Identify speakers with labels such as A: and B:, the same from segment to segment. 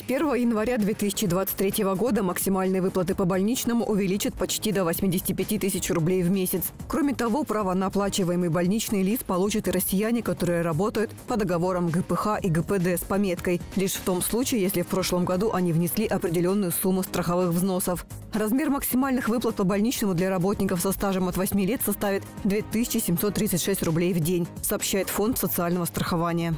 A: 1 января 2023 года максимальные выплаты по больничному увеличат почти до 85 тысяч рублей в месяц. Кроме того, право на оплачиваемый больничный лист получат и россияне, которые работают по договорам ГПХ и ГПД с пометкой, лишь в том случае, если в прошлом году они внесли определенную сумму страховых взносов. Размер максимальных выплат по больничному для работников со стажем от 8 лет составит 2736 рублей в день, сообщает Фонд социального страхования.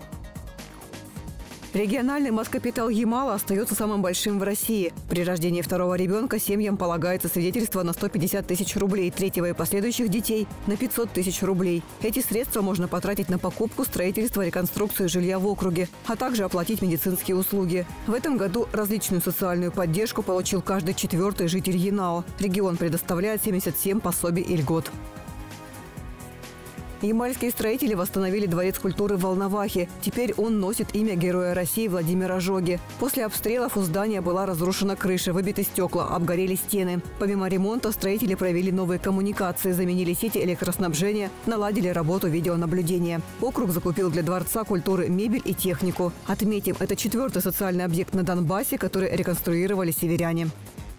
A: Региональный Москапитал Ямала остается самым большим в России. При рождении второго ребенка семьям полагается свидетельство на 150 тысяч рублей, третьего и последующих детей – на 500 тысяч рублей. Эти средства можно потратить на покупку, строительство, реконструкцию жилья в округе, а также оплатить медицинские услуги. В этом году различную социальную поддержку получил каждый четвертый житель Янао. Регион предоставляет 77 пособий и льгот. Ямальские строители восстановили дворец культуры в Волновахе. Теперь он носит имя Героя России Владимира Жоги. После обстрелов у здания была разрушена крыша, выбиты стекла, обгорели стены. Помимо ремонта строители провели новые коммуникации, заменили сети электроснабжения, наладили работу видеонаблюдения. Округ закупил для Дворца культуры мебель и технику. Отметим, это 4-й социальный объект на Донбассе, который реконструировали северяне.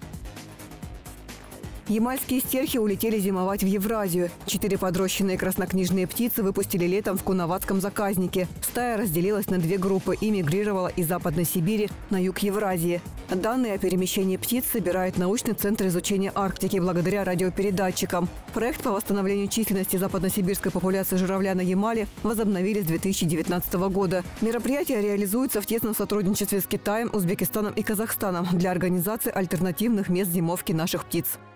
A: Ямальские стерхи улетели зимовать в Евразию. 4 подрощенные краснокнижные птицы выпустили летом в Куноватском заказнике. Стая разделилась на 2 группы и мигрировала из Западной Сибири на юг Евразии. Данные о перемещении птиц собирает научный центр изучения Арктики благодаря радиопередатчикам. Проект по восстановлению численности западносибирской популяции журавля на Ямале возобновили с 2019 года. Мероприятие реализуется в тесном сотрудничестве с Китаем, Узбекистаном и Казахстаном для организации альтернативных мест зимовки наших птиц.